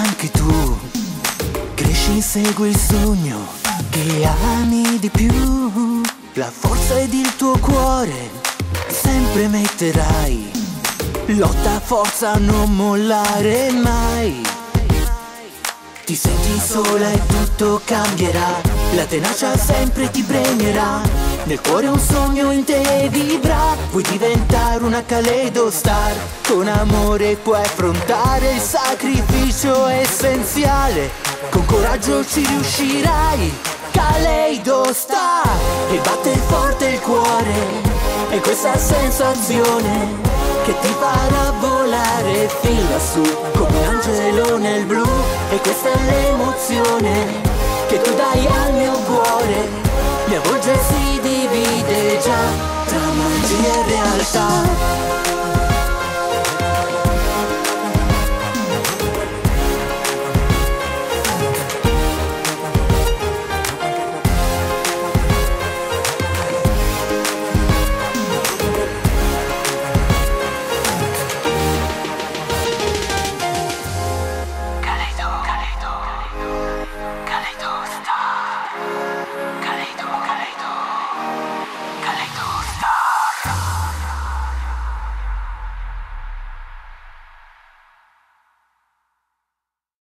anche tu cresci, segui il sogno che ami di più. La forza ed il tuo cuore sempre metterai. Lotta, forza, non mollare mai. Ti senti sola e tutto cambierà. La tenacia sempre ti premierà. Nel cuore un sogno in te vivrà. Vuoi diventare una Kaleidostar. Con amore puoi affrontare il sacrificio essenziale. Con coraggio ci riuscirai. Kaleidostar. E batte forte il cuore. E questa sensazione che ti farà volare fin lassù come un angelo nel blu. E questa è l'emozione che tu dai al mio cuore. Mi avvolge e si divide già tra magia e realtà.